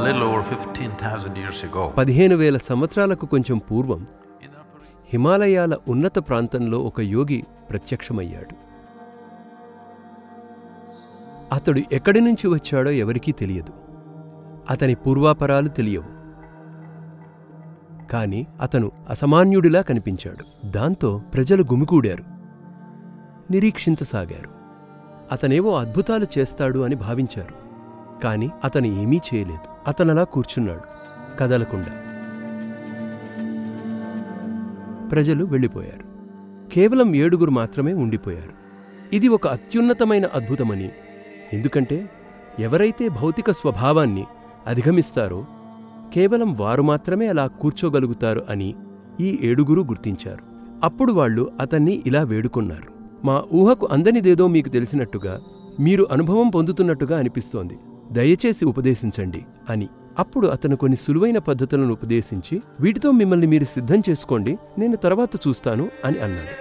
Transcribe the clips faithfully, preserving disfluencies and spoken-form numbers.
little over fifteen thousand years ago. పదిహేను వేల సంవత్సరాలకు కొంచెం పూర్వం హిమాలయాల ఉన్నత ప్రాంతంలో ఒక యోగి ప్రత్యక్షమయ్యాడు. అతడు ఎక్కడి నుంచి వచ్చాడో ఎవరికీ తెలియదు. అతని పూర్వాపరాలు తెలియవు. కాని అతను అసామాన్యుడిలా కనిపించాడు. దాంతో ప్రజలు గుమికూడారు, నిరీక్షించసాగారు. అతనేవో అద్భుతాలు చేస్తాడు అని భావించారు. కాని అతను ఏమీ చేయలేదు. అతనలా కూర్చున్నాడు, కదలకుండా. ప్రజలు వెళ్ళిపోయారు. కేవలం ఏడుగురు మాత్రమే ఉండిపోయారు. ఇది ఒక అత్యున్నతమైన అద్భుతమని, ఎందుకంటే ఎవరైతే భౌతిక స్వభావాన్ని అధిగమిస్తారో కేవలం వారు మాత్రమే అలా కూర్చోగలుగుతారు అని ఈ ఏడుగురు గుర్తించారు. అప్పుడు వాళ్ళు అతన్ని ఇలా వేడుకున్నారు. మా ఊహకు అందనిదేదో మీకు తెలిసినట్టుగా, మీరు అనుభవం పొందుతున్నట్టుగా అనిపిస్తోంది. దయచేసి ఉపదేశించండి అని. అప్పుడు అతను కొన్ని సులువైన పద్ధతులను ఉపదేశించి, వీటితో మిమ్మల్ని మీరు సిద్ధం చేసుకోండి, నేను తర్వాత చూస్తాను అని అన్నాడు.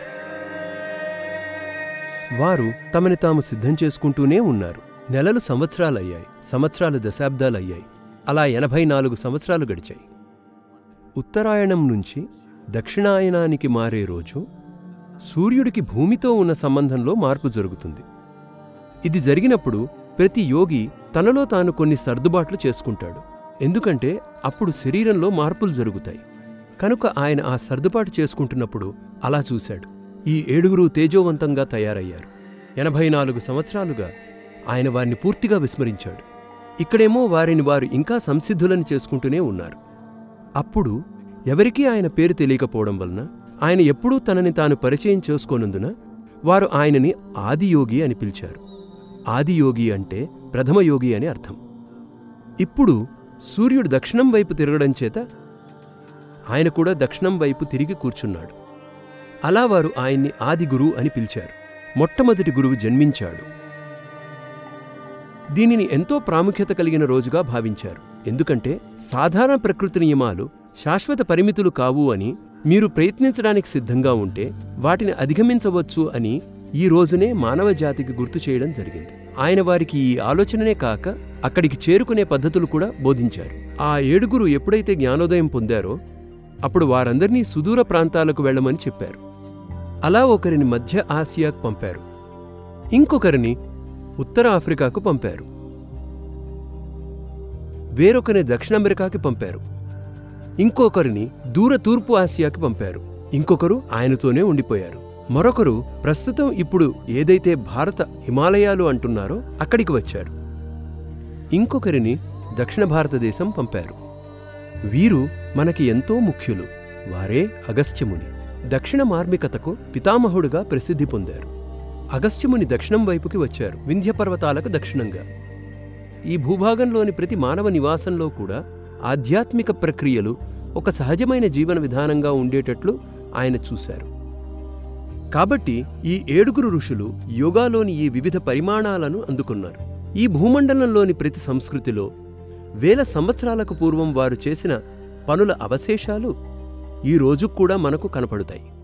వారు తమని తాము సిద్ధం చేసుకుంటూనే ఉన్నారు. నెలలు సంవత్సరాలయ్యాయి, సంవత్సరాలు దశాబ్దాలయ్యాయి. అలా ఎనభై నాలుగు సంవత్సరాలు గడిచాయి. ఉత్తరాయణం నుంచి దక్షిణాయనానికి మారే రోజు సూర్యుడికి భూమితో ఉన్న సంబంధంలో మార్పు జరుగుతుంది. ఇది జరిగినప్పుడు ప్రతి యోగి తనలో తాను కొన్ని సర్దుబాట్లు చేసుకుంటాడు. ఎందుకంటే అప్పుడు శరీరంలో మార్పులు జరుగుతాయి. కనుక ఆయన ఆ సర్దుబాటు చేసుకుంటున్నప్పుడు అలా చూశాడు. ఈ ఏడుగురు తేజోవంతంగా తయారయ్యారు. ఎనభై నాలుగు సంవత్సరాలుగా ఆయన వారిని పూర్తిగా విస్మరించాడు. ఇక్కడేమో వారిని వారు ఇంకా సంసిద్ధులను చేసుకుంటూనే ఉన్నారు. అప్పుడు ఎవరికీ ఆయన పేరు తెలియకపోవడం వలన, ఆయన ఎప్పుడూ తనని తాను పరిచయం చేసుకోనందున వారు ఆయనని ఆదియోగి అని పిలిచారు. ఆదియోగి అంటే ప్రథమయోగి అని అర్థం. ఇప్పుడు సూర్యుడు దక్షిణం వైపు తిరగడం చేత ఆయన కూడా దక్షిణం వైపు తిరిగి కూర్చున్నాడు. అలా వారు ఆయన్ని ఆదిగురు అని పిలిచారు. మొట్టమొదటి గురువు జన్మించాడు. దీనిని ఎంతో ప్రాముఖ్యత కలిగిన రోజుగా భావించారు. ఎందుకంటే సాధారణ ప్రకృతి నియమాలు శాశ్వత పరిమితులు కావు అని, మీరు ప్రయత్నించడానికి సిద్ధంగా ఉంటే వాటిని అధిగమించవచ్చు అని ఈ రోజునే మానవ జాతికి గుర్తు చేయడం జరిగింది. ఆయన వారికి ఈ ఆలోచననే కాక అక్కడికి చేరుకునే పద్ధతులు కూడా బోధించారు. ఆ ఏడుగురు ఎప్పుడైతే జ్ఞానోదయం పొందారో అప్పుడు వారందరినీ సుదూర ప్రాంతాలకు వెళ్లమని చెప్పారు. అలా ఒకరిని మధ్య ఆసియాకు పంపారు, ఇంకొకరిని ఉత్తర ఆఫ్రికాకు పంపారు, వేరొకరిని దక్షిణ అమెరికాకి పంపారు, ఇంకొకరిని దూర తూర్పు ఆసియాకి పంపారు, ఇంకొకరు ఆయనతోనే ఉండిపోయారు. మరొకరు ప్రస్తుతం ఇప్పుడు ఏదైతే భారత హిమాలయాలు అంటున్నారో అక్కడికి వచ్చారు. ఇంకొకరిని దక్షిణ భారతదేశం పంపారు. వీరు మనకి ఎంతో ముఖ్యులు. వారే అగస్త్యముని. దక్షిణ మార్మికతకు పితామహుడుగా ప్రసిద్ధి పొందారు. అగస్త్యముని దక్షిణం వైపుకి వచ్చారు, వింధ్య పర్వతాలకు దక్షిణంగా. ఈ భూభాగంలోని ప్రతి మానవ నివాసంలో కూడా ఆధ్యాత్మిక ప్రక్రియలు ఒక సహజమైన జీవన విధానంగా ఉండేటట్లు ఆయన చూశారు. కాబట్టి ఈ ఏడుగురు ఋషులు యోగాలోని ఈ వివిధ పరిమాణాలను అందుకున్నారు. ఈ భూమండలంలోని ప్రతి సంస్కృతిలో వేల సంవత్సరాలకు పూర్వం వారు చేసిన పనుల అవశేషాలు ఈ రోజు కూడా మనకు కనపడుతాయి.